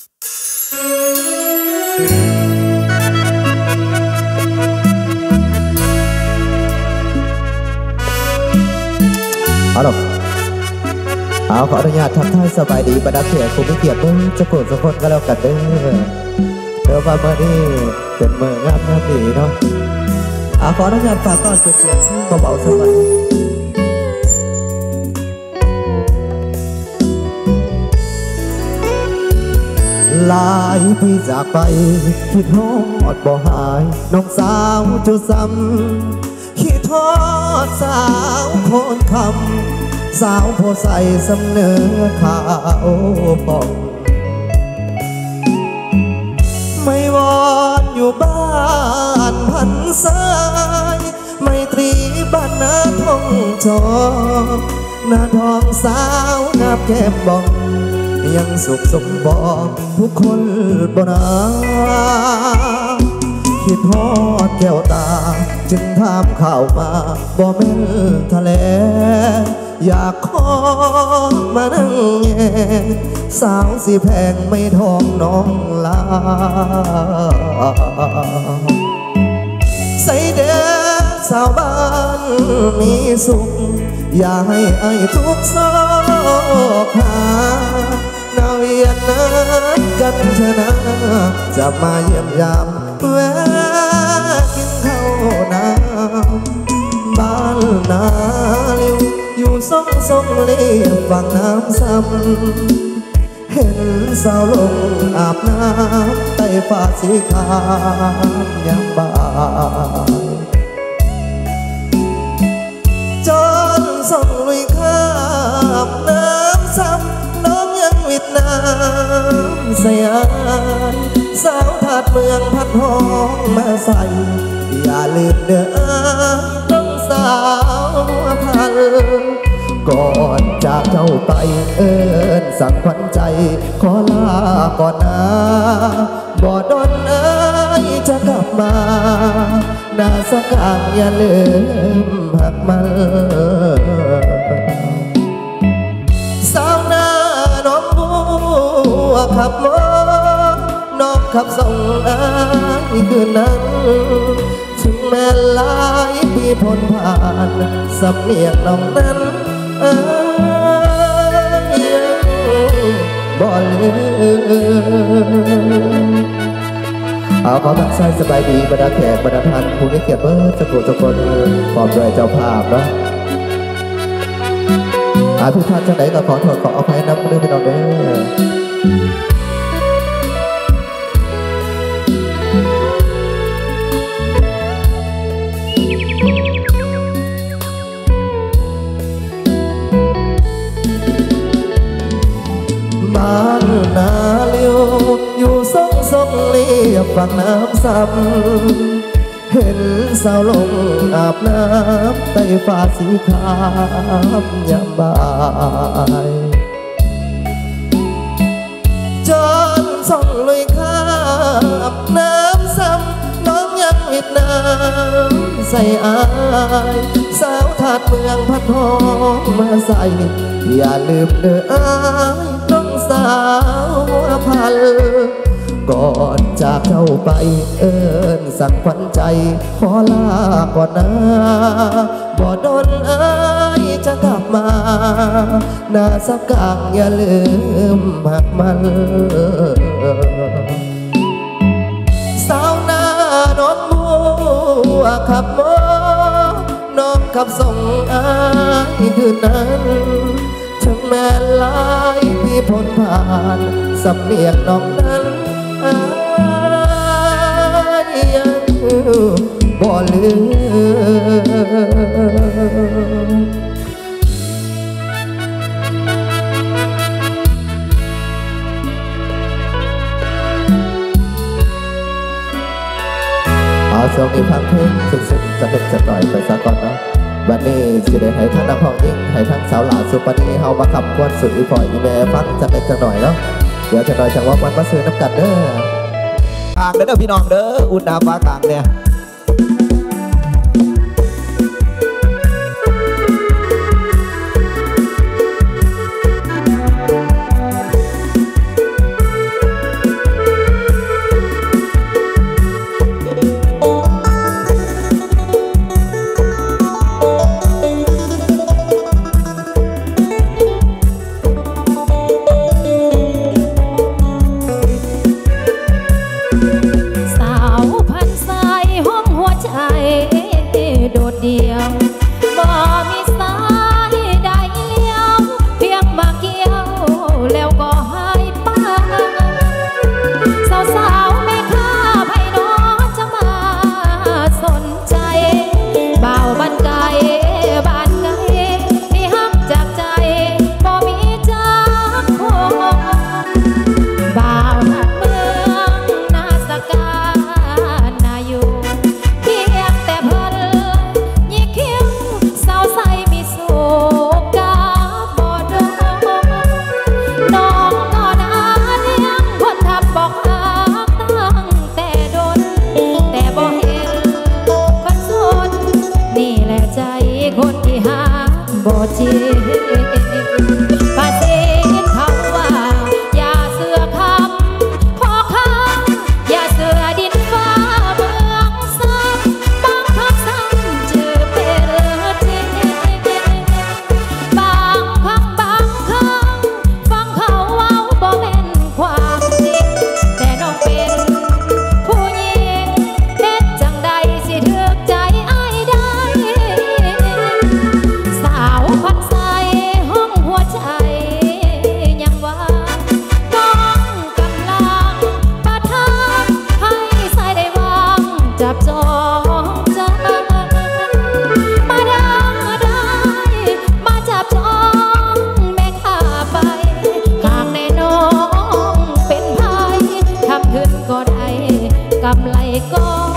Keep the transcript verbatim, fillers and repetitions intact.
เอาหรอกเอาขออนุญาตทักทายสบายดีบรรดาเขียรผู้มีเกียรติมึงจะโกรธสักคนก็แล้วกันเด้อเดี๋ยวมาเมื่อนี้เป็นเมื่องามงามดีเนาะเอาขออนุญาตฝากต้อนเป็นเสียงเบาๆสักวันลายพี่จากไปคิดฮอดบ่หายน้องสาวจุซ้ำคิดทอดสาวโคนคำสาวโพใส่สำเนอข่าวป่องไม่วอนอยู่บ้านพันสายไม่ตรีบ้านนาทองจอหน้าทองสาวนับแก้มบ่องยังสุขสมบองทุกคนบ่นาคิดฮอดแก้วตาจึงถามข่าวมาบ่แม่นทะเลอยากขอมานั่งแย่สาวสีแพงไม่ทองน้องลาใส่เด้อสาวบ้านมีสุขอย่าให้ไอ้ทุกโศกหาหน้าเวียนนั้นกันเถอะนะจะมาเยี่ยมยามแวะกินข้าวน้ำบ้านนาลิวอยู่ซ่องซ่องเลี้ยงฝั่งน้ำซ้ำเห็นสาวลงอาบน้ำใต้ฟ้าสีขาว ยามบ่ายจนส่งลุยข้ามน้ำซ้ำน้องยังวิดน้ำสยามสาวถาดเมืองพัดห้องมาใส่อย่าลืมเด้อต้องสาวพันก่อนจากเจ้าไปเอิญสั่งขวัญใจขอลาก่อนนะบ่ดนเอ้ยจะกลับมาหน้าสักอ่างอย่าลืมหักมันสาวหน้าน้องบัวขับมอน้องขับส่งอายคืนนั้นถึงแม้หลายปีพ้นผ่านสำเนียงน้องนั้นบ่ลืมเอาขอทักทายสบายดีบรรดาแขกบรรดาท่านผู้มีเกียรติเบิร์ดสักคนสักคนพร้อมด้วยเจ้าภาพเนาะอาทุกท่านจะไหนก็ขอโทษขออภัยน้ำมือพี่น้องเด้อบ้านนาเลี้ยวอยู่ซ่องซ่องเลียบฝั่งน้ำซ้ำเห็นสาวลงอาบน้ำใต้ฟ้าสีขาว ยามบ่ายจนส่องลุยข้ามน้ำซ้ำน้องยังวิดน้ำใส่อายสาวถาดเมืองพัดห้องมาใส่อย่าลืมเด้ออายต้องสาวพันก่อนจากเจ้าไปเอิญสั่งขวัญใจขอลาก่อนนะบ่ดนเอ้ยจะกลับมาหน้าสักกางอย่าลืมหักมันสาวหน้าน้องบัวขับมอน้องขับส่งอายคืนนั้นถึงแม้หลายปีพ้นผ่านสำเนียงน้องนั้นอายยังบ่ลืมเอาช่วงนี้ฟังเพลงสุดๆจะเป็นจะต่อยไปสักก่อนเนาะวันนี้สิได้ให้ท่านนักร้องยิ่งให้ทั้งสาวหลาสุปนีเฮามาขับกวนสุดอีพอยอีแม่ฟังจะเป็นจะหน่อยเนาะเดี๋ยวจะหน่อยจังว่าวันมาซื้อน้ำกันเด้อทางเด้อพี่น้องเด้ออุณาฟ้ากลางเนี่ยจริงภาษีเขาว่าอย่าเสือคำพอคำอย่าเสือดินฟ้าเมืองซ้ำบางคำซ้ำจือเป็นจริงบางคำบางคำฟังเขาเว้าบ่แม่นความจริงแต่น้องเป็นผู้หญิงเฮ็ดจังใดสิถึกใจอ้ายได้สาวพัดใสห้องหัวใจยังว่าน้องกำลังประทานให้ใส่ได้วางจับจองใจมาได้ได้มาจับจองแม่ข้าไปหากแน่น้องเป็นไผทำขึ้นก็ได้กำไรก็